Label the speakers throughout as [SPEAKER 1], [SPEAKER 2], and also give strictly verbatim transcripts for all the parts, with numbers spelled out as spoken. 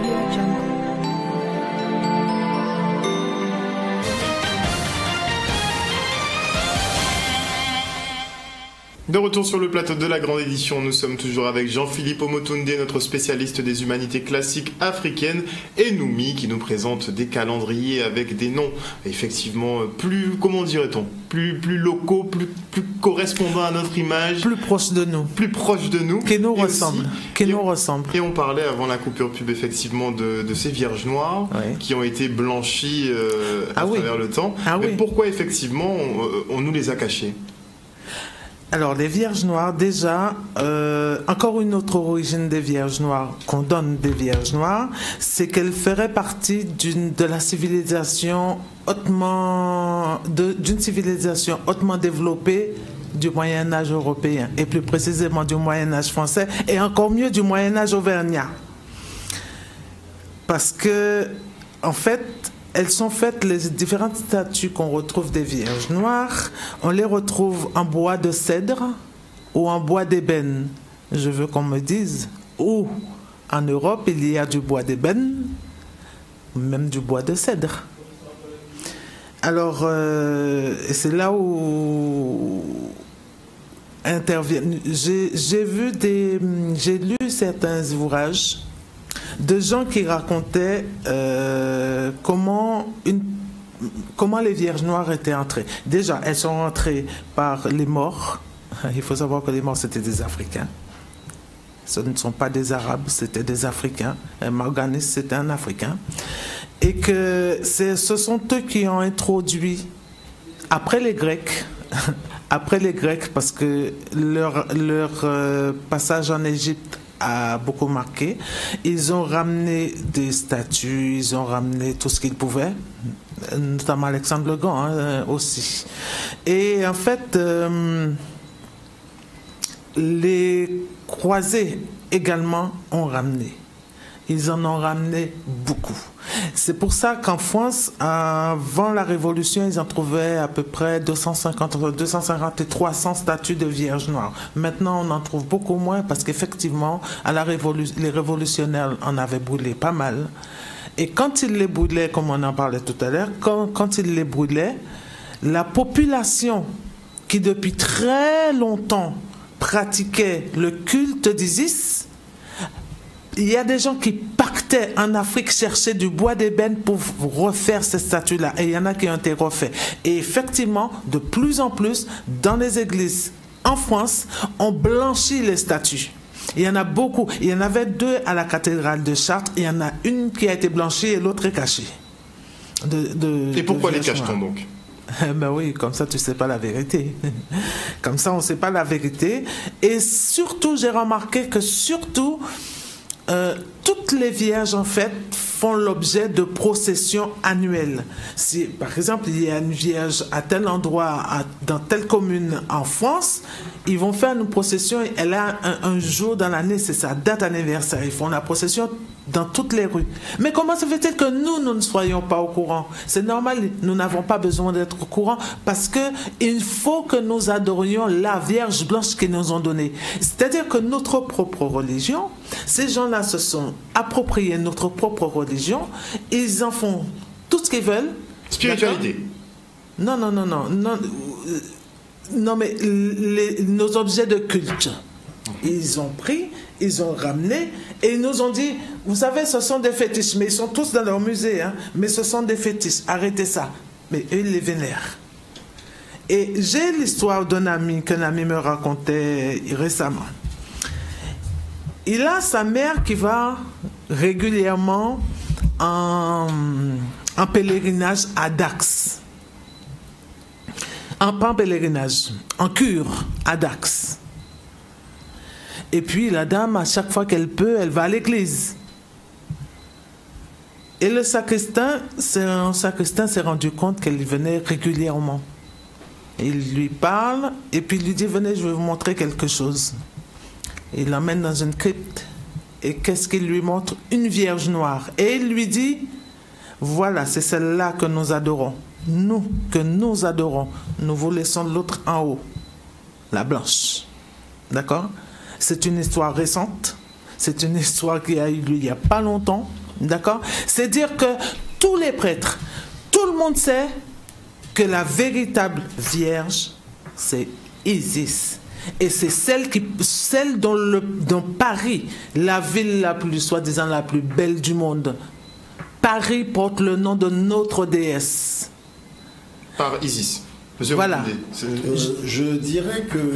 [SPEAKER 1] Audio Jungle.
[SPEAKER 2] De retour sur le plateau de la grande édition, nous sommes toujours avec Jean-Philippe Omotunde, notre spécialiste des humanités classiques africaines, et Noumi qui nous présente des calendriers avec des noms effectivement plus, comment dirait-on, plus, plus locaux, plus, plus correspondants à notre image.
[SPEAKER 3] Plus proches de nous.
[SPEAKER 2] Plus proches de nous.
[SPEAKER 3] Qui nous
[SPEAKER 2] et
[SPEAKER 3] ressemblent.
[SPEAKER 2] Aussi,
[SPEAKER 3] qui nous
[SPEAKER 2] on,
[SPEAKER 3] ressemblent.
[SPEAKER 2] Et on parlait avant la coupure pub effectivement de, de ces vierges noires
[SPEAKER 3] oui.
[SPEAKER 2] qui ont été blanchies euh, à
[SPEAKER 3] ah
[SPEAKER 2] travers
[SPEAKER 3] oui.
[SPEAKER 2] le temps.
[SPEAKER 3] Ah
[SPEAKER 2] Mais
[SPEAKER 3] oui.
[SPEAKER 2] pourquoi effectivement on, on nous les a cachées ?
[SPEAKER 3] Alors, les Vierges Noires, déjà, euh, encore une autre origine des Vierges Noires, qu'on donne des Vierges Noires, c'est qu'elles feraient partie d'une, de la civilisation hautement, de, d'une civilisation hautement développée du Moyen-Âge européen, et plus précisément du Moyen-Âge français, et encore mieux du Moyen-Âge auvergnat. Parce que, en fait, elles sont faites, les différentes statues qu'on retrouve des Vierges Noires, on les retrouve en bois de cèdre ou en bois d'ébène. Je veux qu'on me dise où en Europe il y a du bois d'ébène, même du bois de cèdre. Alors, euh, c'est là où interviennent. J'ai, j'ai vu des, j'ai lu certains ouvrages de gens qui racontaient euh, comment, une, comment les Vierges Noires étaient entrées. Déjà, elles sont entrées par les morts. Il faut savoir que les morts, c'était des Africains. Ce ne sont pas des Arabes, c'était des Africains. Un Morganis, c'était un Africain. Et que c'est, ce sont eux qui ont introduit, après les Grecs, après les Grecs, parce que leur, leur euh, passage en Égypte a beaucoup marqué. Ils ont ramené des statues, ils ont ramené tout ce qu'ils pouvaient, notamment Alexandre le Grand hein, aussi. Et en fait, euh, les croisés également ont ramené. Ils en ont ramené beaucoup. C'est pour ça qu'en France, avant la Révolution, ils en trouvaient à peu près deux cent cinquante, deux cent cinquante et trois cents statues de Vierges Noires. Maintenant, on en trouve beaucoup moins parce qu'effectivement, à la révolu- les révolutionnaires en avaient brûlé pas mal. Et quand ils les brûlaient, comme on en parlait tout à l'heure, quand, quand ils les brûlaient, la population qui depuis très longtemps pratiquait le culte d'Isis, il y a des gens qui partaient en Afrique chercher du bois d'ébène pour refaire ces statues-là. Et il y en a qui ont été refaits. Et effectivement, de plus en plus, dans les églises en France, on blanchit les statues. Il y en a beaucoup. Il y en avait deux à la cathédrale de Chartres. Il y en a une qui a été blanchie et l'autre est cachée. De, de,
[SPEAKER 2] et pourquoi les
[SPEAKER 3] cache-t-on
[SPEAKER 2] donc ?
[SPEAKER 3] Ben oui, comme ça tu sais pas la vérité. Comme ça on sait pas la vérité. Et surtout, j'ai remarqué que surtout... Euh, toutes les vierges en fait font l'objet de processions annuelles. Si par exemple il y a une vierge à tel endroit, à, dans telle commune en France, ils vont faire une procession, elle a un, un jour dans l'année, c'est sa date anniversaire, ils font la procession dans toutes les rues. Mais comment se fait-il que nous, nous ne soyons pas au courant? C'est normal, nous n'avons pas besoin d'être au courant parce que il faut que nous adorions la Vierge blanche qu'ils nous ont donnée. C'est-à-dire que notre propre religion, ces gens-là se sont appropriés notre propre religion, ils en font tout ce qu'ils veulent.
[SPEAKER 2] Spiritualité.
[SPEAKER 3] Non, non, non, non, non, non, mais les, nos objets de culte, ils ont pris, ils ont ramené et ils nous ont dit, vous savez, ce sont des fétiches, mais ils sont tous dans leur musée, hein, mais ce sont des fétiches, arrêtez ça. Mais eux, ils les vénèrent. Et j'ai l'histoire d'un ami qu'un ami me racontait récemment. Il a sa mère qui va régulièrement en, en pèlerinage à Dax. En, pas en pèlerinage, en cure à Dax. Et puis la dame, à chaque fois qu'elle peut, elle va à l'église. Et le sacristain, le sacristain s'est rendu compte qu'elle venait régulièrement. Il lui parle et puis il lui dit, venez, je vais vous montrer quelque chose. Il l'emmène dans une crypte. Et qu'est-ce qu'il lui montre? Une vierge noire. Et il lui dit, voilà, c'est celle-là que nous adorons. Nous, que nous adorons. Nous vous laissons l'autre en haut. La blanche. D'accord? C'est une histoire récente. C'est une histoire qui a eu lieu il n'y a pas longtemps. D'accord? C'est dire que tous les prêtres, tout le monde sait que la véritable Vierge, c'est Isis. Et c'est celle, qui, celle dont, le, dont Paris, la ville la plus, soi-disant la plus belle du monde, Paris porte le nom de notre déesse.
[SPEAKER 2] Par Isis. Monsieur
[SPEAKER 3] voilà.
[SPEAKER 1] Euh, je dirais que,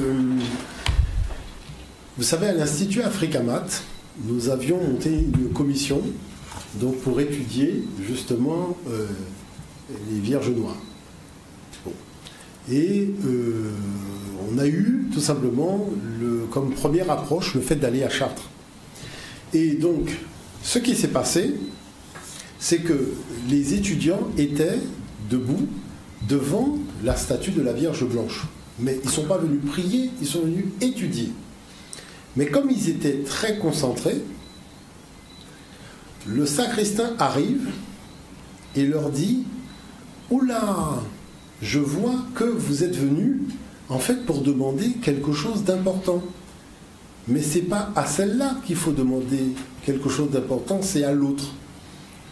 [SPEAKER 1] vous savez, à l'Institut Africamat, nous avions monté une commission donc, pour étudier justement euh, les Vierges Noires. Bon. Et euh, on a eu tout simplement le, comme première approche le fait d'aller à Chartres. Et donc, ce qui s'est passé, c'est que les étudiants étaient debout devant la statue de la Vierge Blanche. Mais ils ne sont pas venus prier, ils sont venus étudier. Mais comme ils étaient très concentrés, le sacristain arrive et leur dit « Oula, je vois que vous êtes venus en fait pour demander quelque chose d'important. Mais ce n'est pas à celle-là qu'il faut demander quelque chose d'important, c'est à l'autre. Suivez-moi. »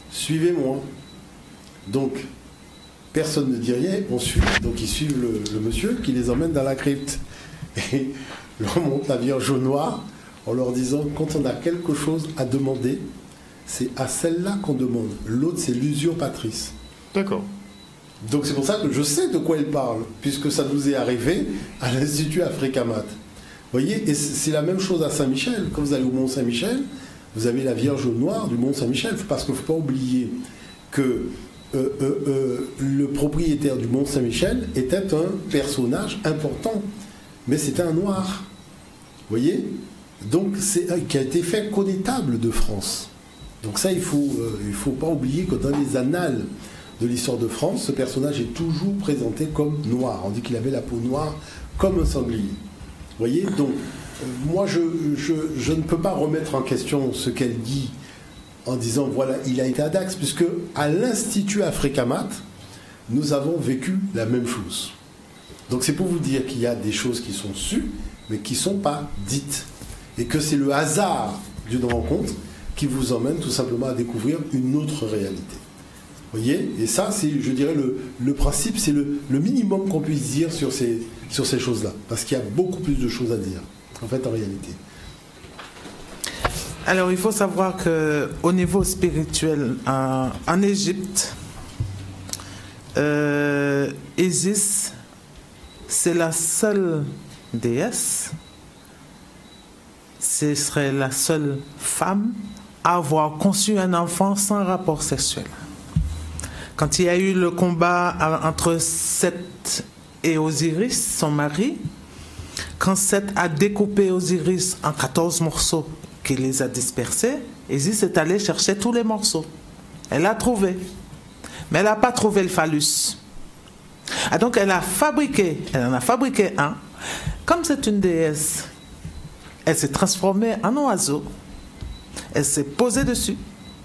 [SPEAKER 1] Donc, personne ne dit rien, on suit. Donc ils suivent le, le monsieur qui les emmène dans la crypte. Et leur montre la Vierge Noire en leur disant, quand on a quelque chose à demander, c'est à celle-là qu'on demande. L'autre, c'est l'usurpatrice.
[SPEAKER 2] D'accord.
[SPEAKER 1] Donc c'est pour ça que je sais de quoi il parle, puisque ça nous est arrivé à l'Institut Africamat. Vous voyez, et c'est la même chose à Saint-Michel. Quand vous allez au Mont-Saint-Michel, vous avez la Vierge Noire du Mont-Saint-Michel, parce qu'il ne faut pas oublier que Euh, euh, euh, le propriétaire du Mont-Saint-Michel était un personnage important, mais c'était un noir. Vous voyez? Donc, c'est qui a été fait connétable de France. Donc ça, il ne faut, euh, il faut pas oublier que dans les annales de l'histoire de France, ce personnage est toujours présenté comme noir. On dit qu'il avait la peau noire comme un sanglier. Vous voyez? Donc, euh, moi, je, je, je ne peux pas remettre en question ce qu'elle dit en disant, voilà, il a été à Dax, puisque à l'Institut Africamat, nous avons vécu la même chose. Donc c'est pour vous dire qu'il y a des choses qui sont sues, mais qui ne sont pas dites. Et que c'est le hasard d'une rencontre qui vous emmène tout simplement à découvrir une autre réalité. Vous voyez? Et ça, c'est, je dirais, le, le principe, c'est le, le minimum qu'on puisse dire sur ces, sur ces choses-là. Parce qu'il y a beaucoup plus de choses à dire, en fait, en réalité.
[SPEAKER 3] Alors, il faut savoir qu'au niveau spirituel, en, en Égypte, euh, Isis, c'est la seule déesse, ce serait la seule femme à avoir conçu un enfant sans rapport sexuel. Quand il y a eu le combat entre Seth et Osiris, son mari, quand Seth a découpé Osiris en quatorze morceaux, qui les a dispersés, Isis est allée chercher tous les morceaux. Elle a trouvé. Mais elle n'a pas trouvé le phallus. Ah, donc elle a fabriqué, elle en a fabriqué un. Comme c'est une déesse, elle s'est transformée en oiseau. Elle s'est posée dessus.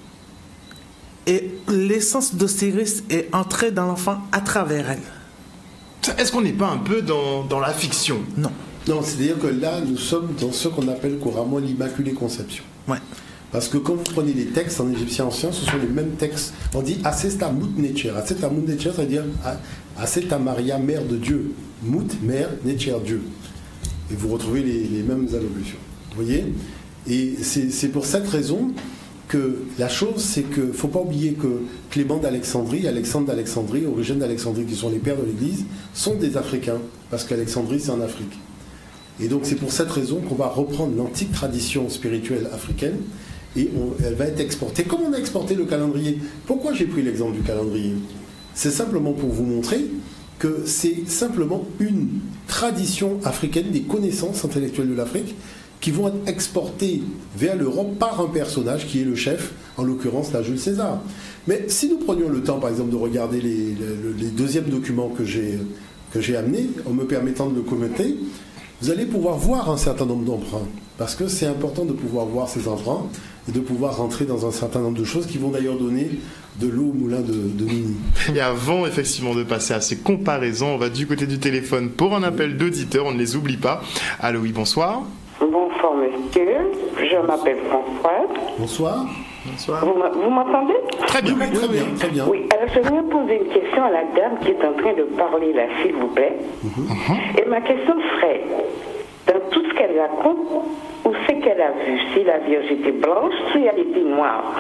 [SPEAKER 3] Et l'essence d'Osiris est entrée dans l'enfant à travers elle.
[SPEAKER 2] Est-ce qu'on n'est pas un peu dans, dans la fiction?
[SPEAKER 3] Non.
[SPEAKER 1] Non, c'est-à-dire que là, nous sommes dans ce qu'on appelle couramment l'Immaculée Conception.
[SPEAKER 3] Ouais.
[SPEAKER 1] Parce que quand vous prenez les textes en égyptien ancien, ce sont les mêmes textes. On dit Asesta Mout Netcher. Asesta Mout Netcher, c'est-à-dire Aseta Maria, mère de Dieu. Mout, mère, Netcher, Dieu. Et vous retrouvez les, les mêmes allocutions. Vous voyez? Et c'est pour cette raison que la chose, c'est qu'il ne faut pas oublier que Clément d'Alexandrie, Alexandre d'Alexandrie, Origène d'Alexandrie, qui sont les pères de l'Église, sont des Africains. Parce qu'Alexandrie, c'est en Afrique. Et donc c'est pour cette raison qu'on va reprendre l'antique tradition spirituelle africaine et on, elle va être exportée. Comme on a exporté le calendrier. Pourquoi j'ai pris l'exemple du calendrier? C'est simplement pour vous montrer que c'est simplement une tradition africaine, des connaissances intellectuelles de l'Afrique qui vont être exportées vers l'Europe par un personnage qui est le chef, en l'occurrence là Jules César. Mais si nous prenions le temps par exemple de regarder les, les, les deuxièmes documents que j'ai que j'ai amenés, en me permettant de le commenter, vous allez pouvoir voir un certain nombre d'emprunts, parce que c'est important de pouvoir voir ces emprunts et de pouvoir rentrer dans un certain nombre de choses qui vont d'ailleurs donner de l'eau au moulin de, de Mini.
[SPEAKER 2] Et avant effectivement de passer à ces comparaisons, on va du côté du téléphone pour un appel d'auditeurs, on ne les oublie pas. Allô, oui, bonsoir.
[SPEAKER 4] Bonsoir monsieur, je m'appelle Françoise.
[SPEAKER 1] Bonsoir.
[SPEAKER 3] Bonsoir.
[SPEAKER 4] Vous m'entendez?
[SPEAKER 2] Très bien.
[SPEAKER 1] Oui, très bien, très bien.
[SPEAKER 4] Oui, alors je vais poser une question à la dame qui est en train de parler là, s'il vous plaît. Mm-hmm. Et ma question serait, dans tout ce qu'elle raconte, où c'est qu'elle a vu? Si la Vierge était blanche, si elle était noire?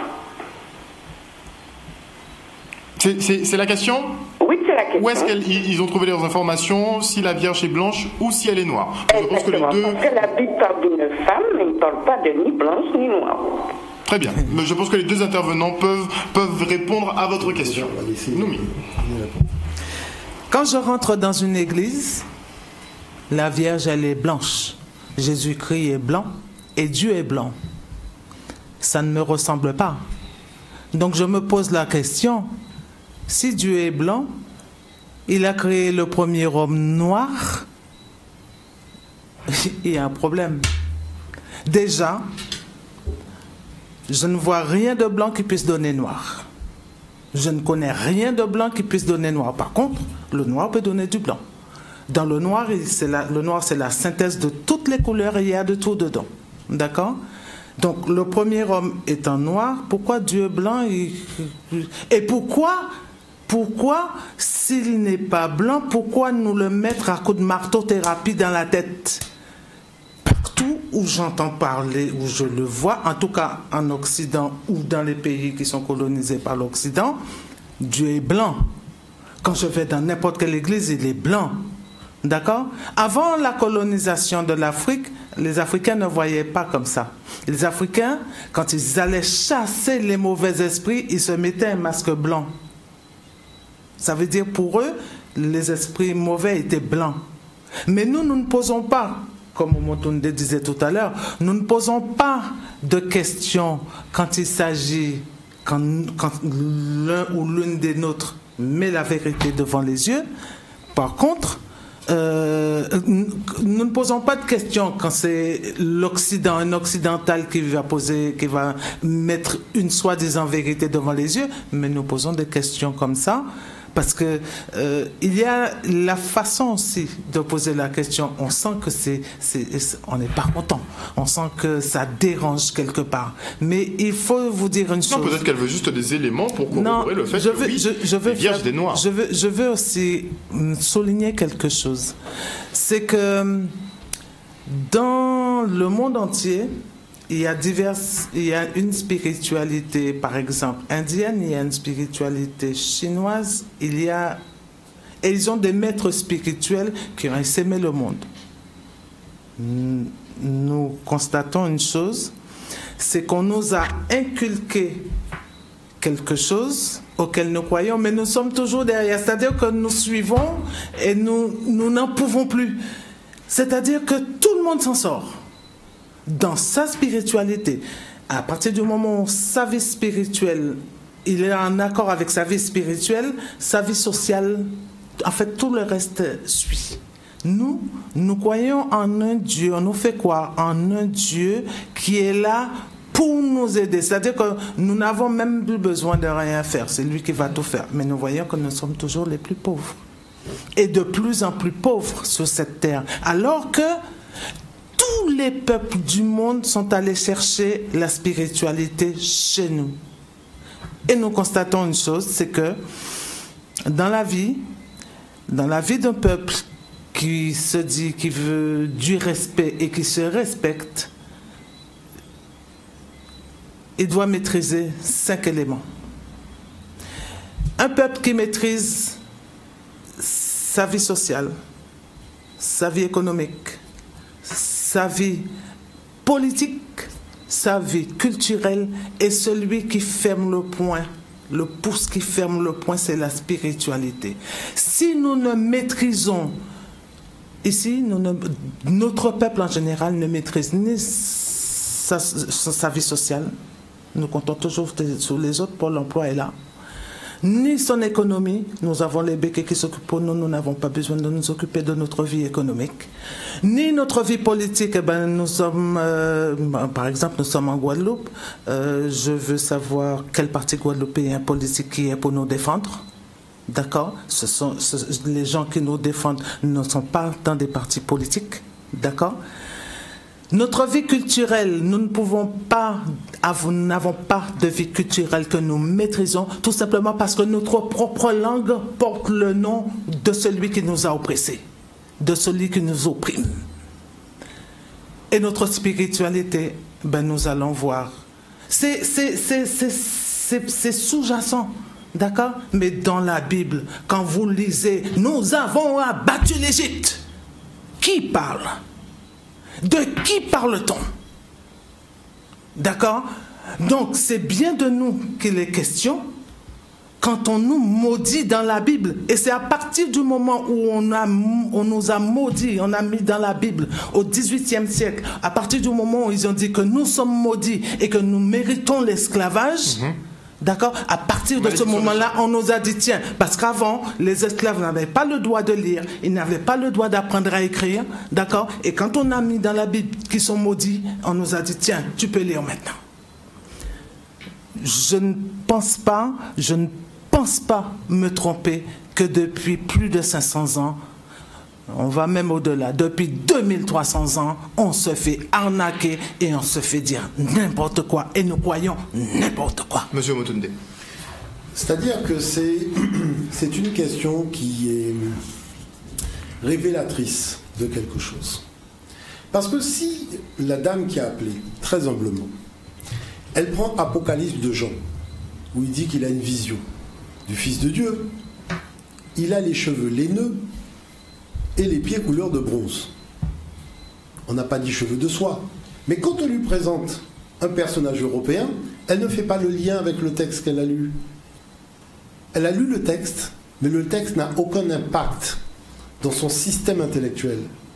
[SPEAKER 2] C'est la question?
[SPEAKER 4] Oui, c'est la question.
[SPEAKER 2] Où est-ce qu'ils ont trouvé leurs informations, si la Vierge est blanche ou si elle est noire? Je pense que les deux...
[SPEAKER 4] Parce que la Bible parle d'une femme, mais il ne parle pas de ni blanche ni noire.
[SPEAKER 2] Très bien. Mais je pense que les deux intervenants peuvent, peuvent répondre à votre question. Noumi.
[SPEAKER 3] Quand je rentre dans une église, la Vierge, elle est blanche. Jésus-Christ est blanc et Dieu est blanc. Ça ne me ressemble pas. Donc je me pose la question... Si Dieu est blanc, il a créé le premier homme noir, il y a un problème. Déjà, je ne vois rien de blanc qui puisse donner noir. Je ne connais rien de blanc qui puisse donner noir. Par contre, le noir peut donner du blanc. Dans le noir, c'est la, le noir, c'est la synthèse de toutes les couleurs et il y a de tout dedans. D'accord ? Donc, le premier homme étant noir, pourquoi Dieu est blanc et, et pourquoi... Pourquoi, s'il n'est pas blanc, pourquoi nous le mettre à coup de marteau-thérapie dans la tête? Partout où j'entends parler, où je le vois, en tout cas en Occident ou dans les pays qui sont colonisés par l'Occident, Dieu est blanc. Quand je vais dans n'importe quelle église, il est blanc. D'accord? Avant la colonisation de l'Afrique, les Africains ne voyaient pas comme ça. Les Africains, quand ils allaient chasser les mauvais esprits, ils se mettaient un masque blanc. Ça veut dire pour eux, les esprits mauvais étaient blancs. Mais nous, nous ne posons pas, comme Omotunde disait tout à l'heure, nous ne posons pas de questions quand il s'agit, quand, quand l'un ou l'une des nôtres met la vérité devant les yeux. Par contre, euh, nous ne posons pas de questions quand c'est l'Occident, un occidental qui va poser, qui va mettre une soi-disant vérité devant les yeux, mais nous posons des questions comme ça. Parce que euh, il y a la façon aussi de poser la question. On sent que c'est, c'est, on n'est pas content. On sent que ça dérange quelque part. Mais il faut vous dire une chose.
[SPEAKER 2] Non, peut-être qu'elle veut juste des éléments pour corroborer le fait
[SPEAKER 3] je
[SPEAKER 2] que
[SPEAKER 3] veux,
[SPEAKER 2] oui,
[SPEAKER 3] je, je veux
[SPEAKER 2] les vierges
[SPEAKER 3] faire,
[SPEAKER 2] des noirs.
[SPEAKER 3] Je veux, je veux aussi souligner quelque chose. C'est que dans le monde entier, il y a diverses, il y a une spiritualité, par exemple, indienne, il y a une spiritualité chinoise, il y a, et ils ont des maîtres spirituels qui ont essaimé le monde. Nous constatons une chose, c'est qu'on nous a inculqué quelque chose auquel nous croyons, mais nous sommes toujours derrière. C'est-à-dire que nous suivons et nous, nous n'en pouvons plus. C'est-à-dire que tout le monde s'en sort. Dans sa spiritualité, à partir du moment où sa vie spirituelle, il est en accord avec sa vie spirituelle, sa vie sociale, en fait tout le reste suit. Nous, nous croyons en un Dieu, on nous fait quoi? En un Dieu qui est là pour nous aider. C'est-à-dire que nous n'avons même plus besoin de rien faire, c'est lui qui va tout faire. Mais nous voyons que nous sommes toujours les plus pauvres. Et de plus en plus pauvres sur cette terre. Alors que tous les peuples du monde sont allés chercher la spiritualité chez nous. Et nous constatons une chose, c'est que dans la vie, dans la vie d'un peuple qui se dit, qui veut du respect et qui se respecte, il doit maîtriser cinq éléments. Un peuple qui maîtrise sa vie sociale, sa vie économique, sa vie politique, sa vie culturelle, et celui qui ferme le poing, le pouce qui ferme le poing, c'est la spiritualité. Si nous ne maîtrisons, ici, nous ne, notre peuple en général ne maîtrise ni sa, sa vie sociale, nous comptons toujours sur les autres, Pôle emploi est là, ni son économie. Nous avons les béquets qui s'occupent pour nous, nous n'avons pas besoin de nous occuper de notre vie économique. Ni notre vie politique, eh ben, nous sommes, euh, par exemple, nous sommes en Guadeloupe. Euh, je veux savoir quel parti guadeloupéen politique qui est pour nous défendre. D'accord? Ce sont, ce, les gens qui nous défendent ne sont pas dans des partis politiques. D'accord? Notre vie culturelle, nous ne pouvons pas, nous n'avons pas de vie culturelle que nous maîtrisons, tout simplement parce que notre propre langue porte le nom de celui qui nous a oppressés, de celui qui nous opprime. Et notre spiritualité, ben nous allons voir. C'est, c'est, c'est, c'est, c'est, c'est sous-jacent, d'accord? Mais dans la Bible, quand vous lisez, nous avons abattu l'Égypte. Qui parle? De qui parle-t-on? D'accord? Donc, c'est bien de nous qu'il est question quand on nous maudit dans la Bible. Et c'est à partir du moment où on, a, on nous a maudits, on a mis dans la Bible, au dix-huitième siècle, à partir du moment où ils ont dit que nous sommes maudits et que nous méritons l'esclavage, mm-hmm. D'accord? À partir de ce moment-là, on nous a dit, tiens, parce qu'avant, les esclaves n'avaient pas le droit de lire, ils n'avaient pas le droit d'apprendre à écrire, d'accord? Et quand on a mis dans la Bible qu'ils sont maudits, on nous a dit, tiens, tu peux lire maintenant. Je ne pense pas, je ne pense pas me tromper que depuis plus de cinq cents ans, on va même au-delà, depuis deux mille trois cents ans, on se fait arnaquer et on se fait dire n'importe quoi et nous croyons n'importe quoi.
[SPEAKER 2] Monsieur Omotunde.
[SPEAKER 1] C'est-à-dire que c'est, c'est une question qui est révélatrice de quelque chose. Parce que si la dame qui a appelé, très humblement, elle prend Apocalypse de Jean, où il dit qu'il a une vision du Fils de Dieu, il a les cheveux laineux, et les pieds couleur de bronze. On n'a pas dit cheveux de soie. Mais quand on lui présente un personnage européen, elle ne fait pas le lien avec le texte qu'elle a lu. Elle a lu le texte, mais le texte n'a aucun impact dans son système intellectuel.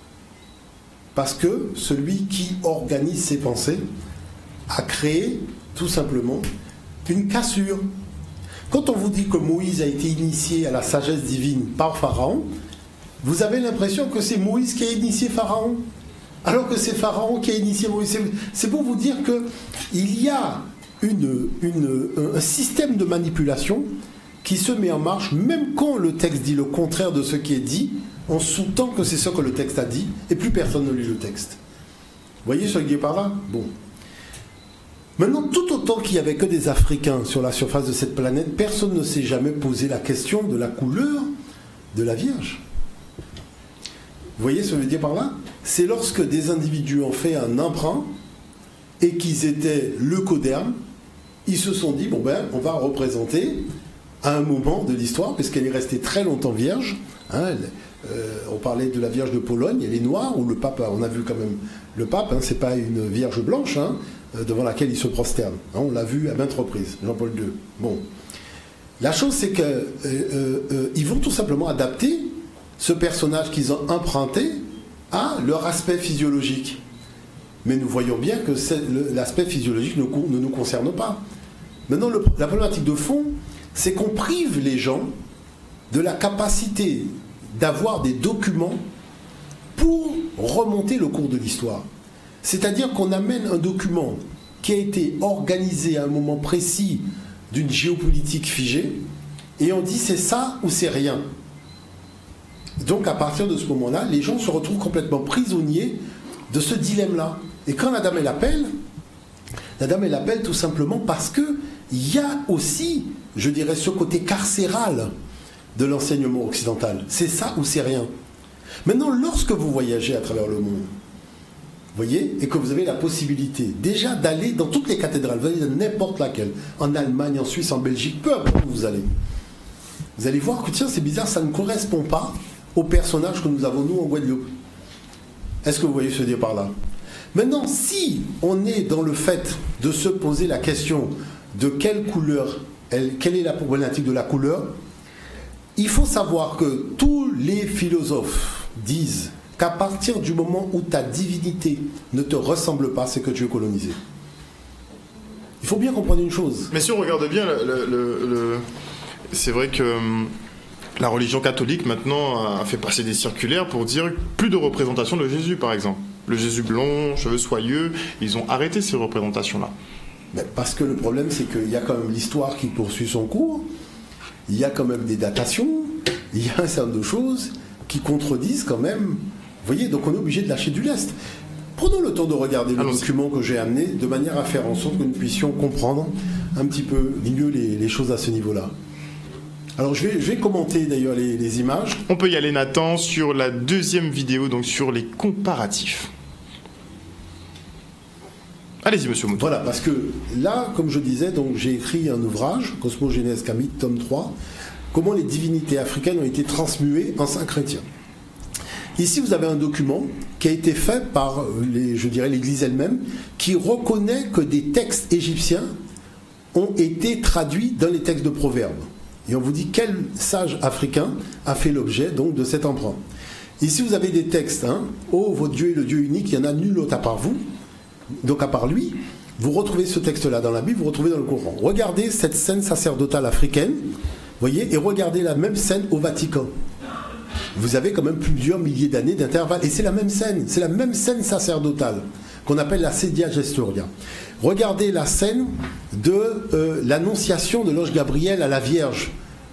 [SPEAKER 1] Parce que celui qui organise ses pensées a créé, tout simplement, une cassure. Quand on vous dit que Moïse a été initié à la sagesse divine par Pharaon, vous avez l'impression que c'est Moïse qui a initié Pharaon, alors que c'est Pharaon qui a initié Moïse. C'est pour vous dire qu'il y a une, une, un système de manipulation qui se met en marche, même quand le texte dit le contraire de ce qui est dit, on sous-tend que c'est ce que le texte a dit, et plus personne ne lit le texte. Vous voyez ce qui est par là? Bon. Maintenant, tout autant qu'il n'y avait que des Africains sur la surface de cette planète, personne ne s'est jamais posé la question de la couleur de la Vierge. Vous voyez ce que je veux dire par là? C'est lorsque des individus ont fait un emprunt et qu'ils étaient leucodermes, ils se sont dit, bon ben, on va représenter à un moment de l'histoire, puisqu'elle est restée très longtemps vierge, hein, elle, euh, on parlait de la Vierge de Pologne, elle est noire, ou le pape, on a vu quand même le pape, hein, c'est pas une vierge blanche, hein, devant laquelle il se prosterne, hein, on l'a vu à maintes reprises, Jean-Paul deux. Bon. La chose c'est qu'ils euh, euh, euh, vont tout simplement adapter ce personnage qu'ils ont emprunté à leur aspect physiologique. Mais nous voyons bien que le, l'aspect physiologique ne, ne nous concerne pas. Maintenant, le, la problématique de fond, c'est qu'on prive les gens de la capacité d'avoir des documents pour remonter le cours de l'histoire. C'est-à-dire qu'on amène un document qui a été organisé à un moment précis d'une géopolitique figée, et on dit c'est ça ou c'est rien. Donc à partir de ce moment-là, les gens se retrouvent complètement prisonniers de ce dilemme-là. Et quand la dame elle appelle, la dame elle appelle tout simplement parce que il y a aussi, je dirais, ce côté carcéral de l'enseignement occidental. C'est ça ou c'est rien. Maintenant, lorsque vous voyagez à travers le monde, vous voyez, et que vous avez la possibilité déjà d'aller dans toutes les cathédrales, vous allez dans n'importe laquelle, en Allemagne, en Suisse, en Belgique, peu importe où vous allez, vous allez voir que tiens, c'est bizarre, ça ne correspond pas au personnage que nous avons nous en Guadeloupe. Est-ce que vous voyez ce que je veux dire par là? Maintenant, si on est dans le fait de se poser la question de quelle couleur, elle, quelle est la problématique de la couleur, il faut savoir que tous les philosophes disent qu'à partir du moment où ta divinité ne te ressemble pas, c'est que tu es colonisé. Il faut bien comprendre une chose.
[SPEAKER 2] Mais si on regarde bien, le, le, le... c'est vrai que la religion catholique maintenant a fait passer des circulaires pour dire plus de représentation de Jésus, par exemple. Le Jésus blond, cheveux soyeux, ils ont arrêté ces représentations-là.
[SPEAKER 1] Mais parce que le problème, c'est qu'il y a quand même l'histoire qui poursuit son cours, il y a quand même des datations, il y a un certain nombre de choses qui contredisent quand même. Vous voyez, donc on est obligé de lâcher du lest. Prenons le temps de regarder le
[SPEAKER 2] Allons-y.
[SPEAKER 1] document que j'ai amené de manière à faire en sorte que nous puissions comprendre un petit peu mieux les, les choses à ce niveau-là. Alors je vais, je vais commenter d'ailleurs les, les images.
[SPEAKER 2] On peut y aller, Nathan, sur la deuxième vidéo, donc sur les comparatifs. Allez-y, monsieur Mouton.
[SPEAKER 1] Voilà, parce que là, comme je disais, donc j'ai écrit un ouvrage, Cosmogénèse Kamite, tome trois, comment les divinités africaines ont été transmuées en saints chrétiens. Ici, vous avez un document qui a été fait par, les, je dirais, l'Église elle-même, qui reconnaît que des textes égyptiens ont été traduits dans les textes de Proverbes. Et on vous dit quel sage africain a fait l'objet donc de cet emprunt. Ici, vous avez des textes. Hein, oh, votre Dieu est le Dieu unique, il n'y en a nul autre à part vous. Donc, à part lui, vous retrouvez ce texte-là dans la Bible, vous retrouvez dans le Coran. Regardez cette scène sacerdotale africaine, voyez, et regardez la même scène au Vatican. Vous avez quand même plusieurs milliers d'années d'intervalle. Et c'est la même scène, c'est la même scène sacerdotale qu'on appelle la Sedia Gestoria. Regardez la scène de euh, l'annonciation de l'ange Gabriel à la Vierge.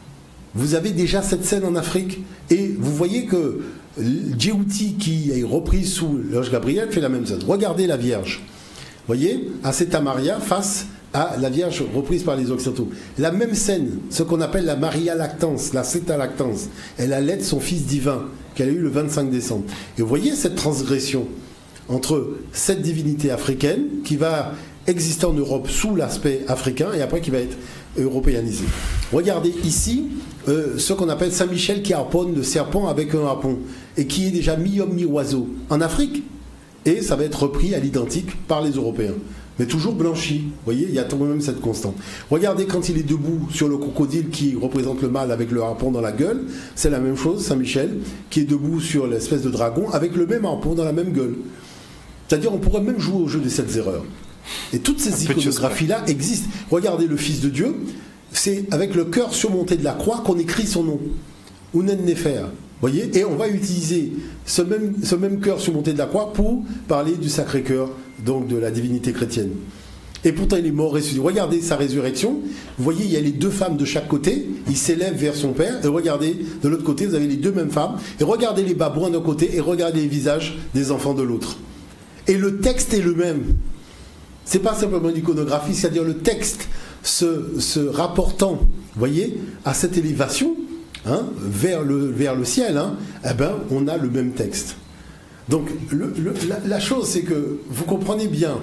[SPEAKER 1] Vous avez déjà cette scène en Afrique. Et vous voyez que Djibouti, qui est repris sous l'ange Gabriel, fait la même scène. Regardez la Vierge. Vous voyez, Asceta Maria face à la Vierge reprise par les Occidentaux. La même scène, ce qu'on appelle la Maria Lactance, la Ceta Lactance. Elle allait son fils divin, qu'elle a eu le vingt-cinq décembre. Et vous voyez cette transgression entre cette divinité africaine qui va exister en Europe sous l'aspect africain et après qui va être européanisé. Regardez ici euh, ce qu'on appelle Saint-Michel qui harponne le serpent avec un harpon et qui est déjà mi-homme mi-oiseau en Afrique. Et ça va être repris à l'identique par les Européens. Mais toujours blanchi. Vous voyez, il y a tout de même cette constante. Regardez quand il est debout sur le crocodile qui représente le mâle avec le harpon dans la gueule. C'est la même chose, Saint-Michel, qui est debout sur l'espèce de dragon avec le même harpon dans la même gueule. C'est-à-dire, on pourrait même jouer au jeu des sept erreurs. Et toutes ces iconographies-là existent. Regardez le Fils de Dieu, c'est avec le cœur surmonté de la croix qu'on écrit son nom. Unen Nefer. Voyez, et on va utiliser ce même, ce même cœur surmonté de la croix pour parler du Sacré-Cœur, donc de la divinité chrétienne. Et pourtant, il est mort ressuscité. Regardez sa résurrection. Vous voyez, il y a les deux femmes de chaque côté. Il s'élève vers son Père. Et regardez, de l'autre côté, vous avez les deux mêmes femmes. Et regardez les babouins d'un côté et regardez les visages des enfants de l'autre. Et le texte est le même. C'est pas simplement une iconographie, c'est-à-dire le texte se, se rapportant, vous voyez, à cette élévation, hein, vers, le, vers le ciel, hein, eh ben, on a le même texte. Donc, le, le, la, la chose, c'est que vous comprenez bien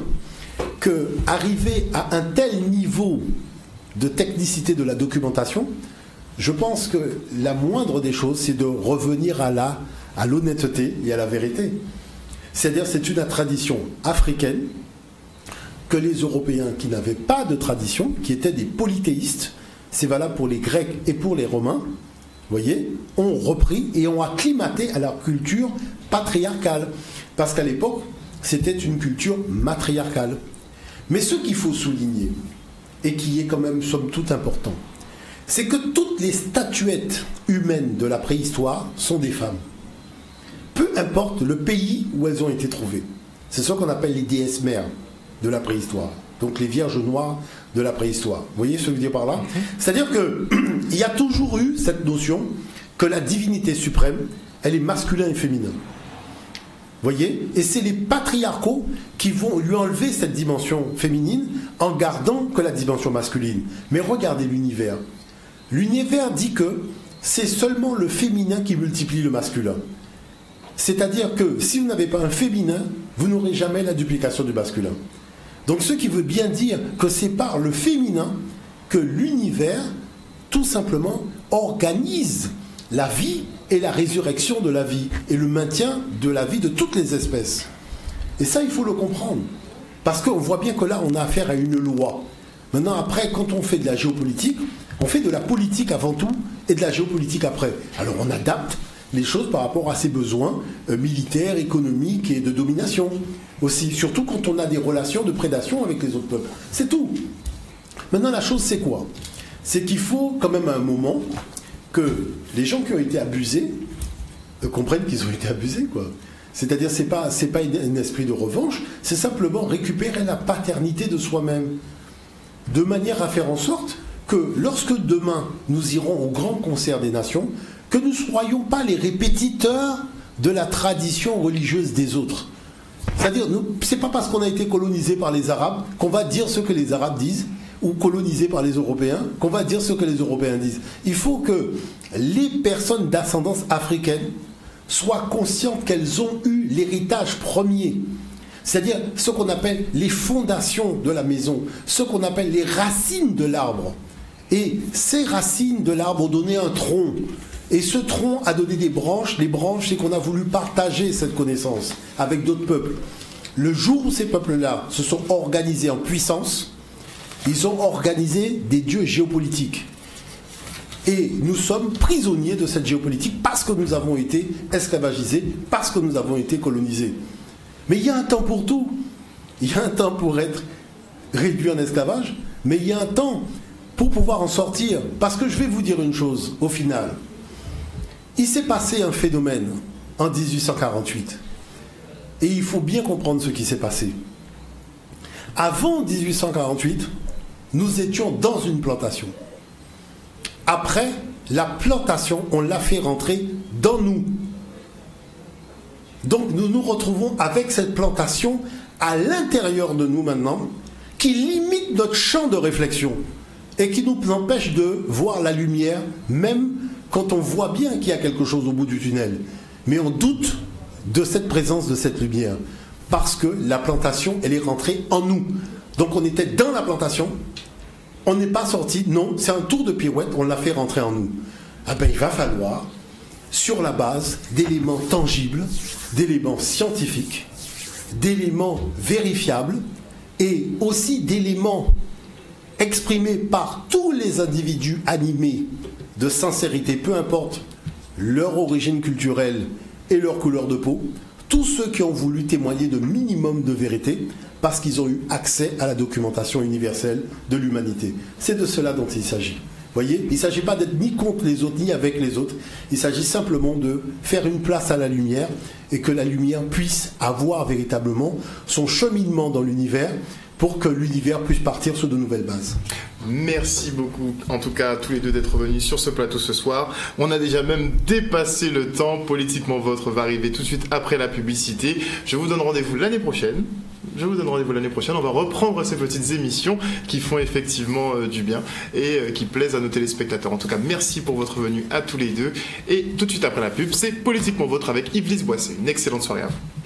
[SPEAKER 1] que arriver à un tel niveau de technicité de la documentation, je pense que la moindre des choses, c'est de revenir à la, à l'honnêteté et à la vérité. C'est-à-dire, c'est une tradition africaine que les Européens qui n'avaient pas de tradition, qui étaient des polythéistes, c'est valable pour les Grecs et pour les Romains, voyez, ont repris et ont acclimaté à leur culture patriarcale. Parce qu'à l'époque, c'était une culture matriarcale. Mais ce qu'il faut souligner, et qui est quand même somme toute important, c'est que toutes les statuettes humaines de la préhistoire sont des femmes. Peu importe le pays où elles ont été trouvées. C'est ce qu'on appelle les déesses mères de la préhistoire. Donc les vierges noires de la préhistoire. Vous voyez ce que je veux dire par là ? C'est-à-dire qu'il y a toujours eu cette notion que la divinité suprême, elle est masculin et féminin. Vous voyez ? Et c'est les patriarcaux qui vont lui enlever cette dimension féminine en gardant que la dimension masculine. Mais regardez l'univers. L'univers dit que c'est seulement le féminin qui multiplie le masculin. C'est-à-dire que si vous n'avez pas un féminin, vous n'aurez jamais la duplication du masculin. Donc ce qui veut bien dire que c'est par le féminin que l'univers, tout simplement, organise la vie et la résurrection de la vie et le maintien de la vie de toutes les espèces. Et ça, il faut le comprendre. Parce qu'on voit bien que là, on a affaire à une loi. Maintenant, après, quand on fait de la géopolitique, on fait de la politique avant tout et de la géopolitique après. Alors on adapte les choses par rapport à ses besoins euh, militaires, économiques et de domination aussi, surtout quand on a des relations de prédation avec les autres peuples. C'est tout. Maintenant, la chose, c'est quoi ? C'est qu'il faut quand même à un moment que les gens qui ont été abusés euh, comprennent qu'ils ont été abusés, quoi. C'est-à-dire, c'est pas, c'est pas un esprit de revanche, c'est simplement récupérer la paternité de soi-même, de manière à faire en sorte que lorsque demain nous irons au grand concert des nations, que nous ne soyons pas les répétiteurs de la tradition religieuse des autres. C'est-à-dire, c'est pas parce qu'on a été colonisé par les Arabes qu'on va dire ce que les Arabes disent, ou colonisé par les Européens, qu'on va dire ce que les Européens disent. Il faut que les personnes d'ascendance africaine soient conscientes qu'elles ont eu l'héritage premier. C'est-à-dire ce qu'on appelle les fondations de la maison, ce qu'on appelle les racines de l'arbre. Et ces racines de l'arbre ont donné un tronc. Et ce tronc a donné des branches. Les branches, c'est qu'on a voulu partager cette connaissance avec d'autres peuples. Le jour où ces peuples-là se sont organisés en puissance, ils ont organisé des dieux géopolitiques. Et nous sommes prisonniers de cette géopolitique parce que nous avons été esclavagisés, parce que nous avons été colonisés. Mais il y a un temps pour tout. Il y a un temps pour être réduit en esclavage, mais il y a un temps pour pouvoir en sortir. Parce que je vais vous dire une chose, au final. Il s'est passé un phénomène en dix-huit cent quarante-huit. Et il faut bien comprendre ce qui s'est passé. Avant dix-huit cent quarante-huit, nous étions dans une plantation. Après, la plantation, on l'a fait rentrer dans nous. Donc nous nous retrouvons avec cette plantation à l'intérieur de nous maintenant, qui limite notre champ de réflexion et qui nous empêche de voir la lumière, même quand on voit bien qu'il y a quelque chose au bout du tunnel. Mais on doute de cette présence de cette lumière, parce que la plantation, elle est rentrée en nous. Donc on était dans la plantation, on n'est pas sorti, non, c'est un tour de pirouette, on l'a fait rentrer en nous. Ah ben il va falloir, sur la base d'éléments tangibles, d'éléments scientifiques, d'éléments vérifiables, et aussi d'éléments exprimés par tous les individus animés de sincérité, peu importe leur origine culturelle et leur couleur de peau, tous ceux qui ont voulu témoigner de minimum de vérité, parce qu'ils ont eu accès à la documentation universelle de l'humanité. C'est de cela dont il s'agit. Vous voyez, il ne s'agit pas d'être ni contre les autres, ni avec les autres. Il s'agit simplement de faire une place à la lumière et que la lumière puisse avoir véritablement son cheminement dans l'univers pour que l'univers puisse partir sur de nouvelles bases.
[SPEAKER 2] Merci beaucoup, en tout cas, à tous les deux d'être venus sur ce plateau ce soir. On a déjà même dépassé le temps. Politiquement Votre va arriver tout de suite après la publicité. Je vous donne rendez-vous l'année prochaine. Je vous donne rendez-vous l'année prochaine. On va reprendre ces petites émissions qui font effectivement euh, du bien et euh, qui plaisent à nos téléspectateurs. En tout cas, merci pour votre venue à tous les deux. Et tout de suite après la pub, c'est Politiquement Votre avec Yves Lys Boissé. Une excellente soirée à vous.